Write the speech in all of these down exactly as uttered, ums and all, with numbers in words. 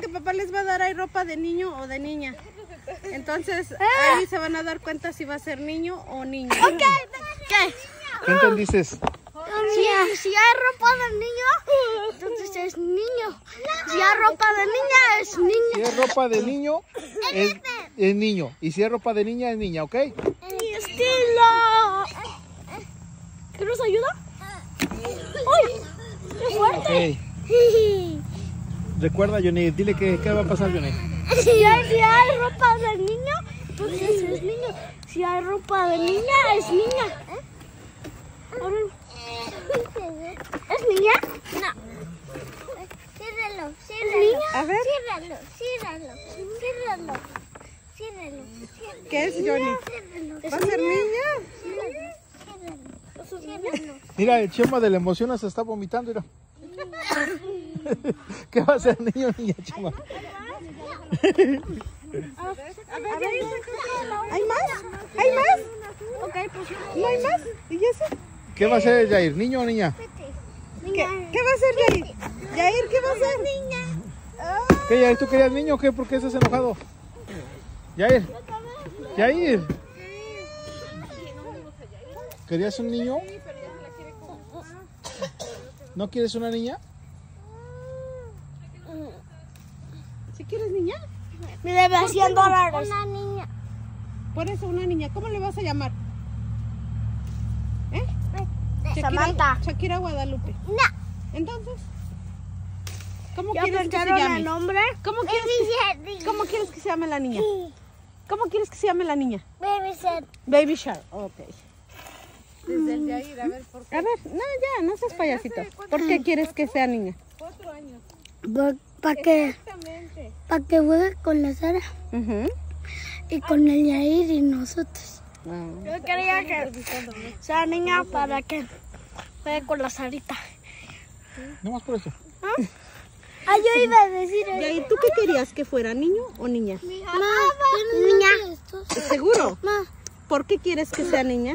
papá les va a dar ahí ropa de niño o de niña. Entonces, ahí se van a dar cuenta si va a ser niño o niña. Ok. ¿Qué? ¿Qué entendiste? Si, si hay ropa de niño, entonces es niño. Si hay ropa de niña, es niña. Si es ropa de niño, es, es niño. Y si es ropa de niña, es niña, ¿ok? Mi estilo. ¿Qué nos ayuda? ¡Ay! ¡Qué fuerte! Ok. Recuerda, Johnny, dile que, qué va a pasar, Johnny. Si hay, si hay ropa de niño, entonces es niño. Si hay ropa de niña, es niña. ¿Es niña? No. Ciérralo, ¿Es ciérralo. niña? A ver, Ciérralo, ciérralo, ciérralo. Ciérralo, ciérralo. ¿qué es, Johnny? Ciérralo, ¿Va a ser niña? ciérralo, ciérralo. Mira, el Chema de la emoción se está vomitando, mira. ¿Qué va a ser, niño o niña, Chema? A ver, Jair, ¿hay más? ¿Hay más? Ok, pues ¿No hay más? ¿Y eso? ¿Qué va a ser, Jair, niño o niña? ¿Qué, ¿Qué va a hacer Jair? Jair, ¿qué va a hacer? Niña. ¿Qué, Jair, tú querías niño o qué? ¿Por qué estás enojado? Jair, Jair. ¿Querías un niño? ¿No quieres una niña? ¿Si quieres niña? me debe cien dólares. Una niña. Por eso una niña. ¿Cómo le vas a llamar? ¿Eh? Samantha. Shakira Guadalupe. No. Entonces, ¿cómo ¿Ya quieres que se pensaron el llame? nombre? ¿Cómo quieres que, ¿Cómo quieres que se llame la niña? ¿Cómo quieres que se llame la niña? Baby said. Baby Shark. Ok. Desde el Jair, a ver, ¿por qué? A ver, no, ya, no seas payasito. ¿Por qué quieres que sea niña? Cuatro años. Para que, Exactamente. pa que juegue con la Sara Uh y con el Yair y nosotros. -huh. Yo quería que sea niña para que juegue con la Sarita. No más por eso. Ah, yo iba a decir eso. Jair, ¿tú qué querías que fuera, niño o niña? Ma, niña. ¿Seguro? Ma, ¿Por qué quieres que sea niña?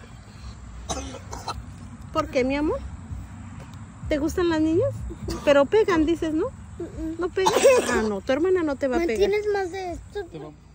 ¿Por qué, mi amor? ¿Te gustan las niñas? Pero pegan, dices, ¿no? ¿No pegan? Ah, no, tu hermana no te va a ¿me pegar. tienes más de esto? Te va-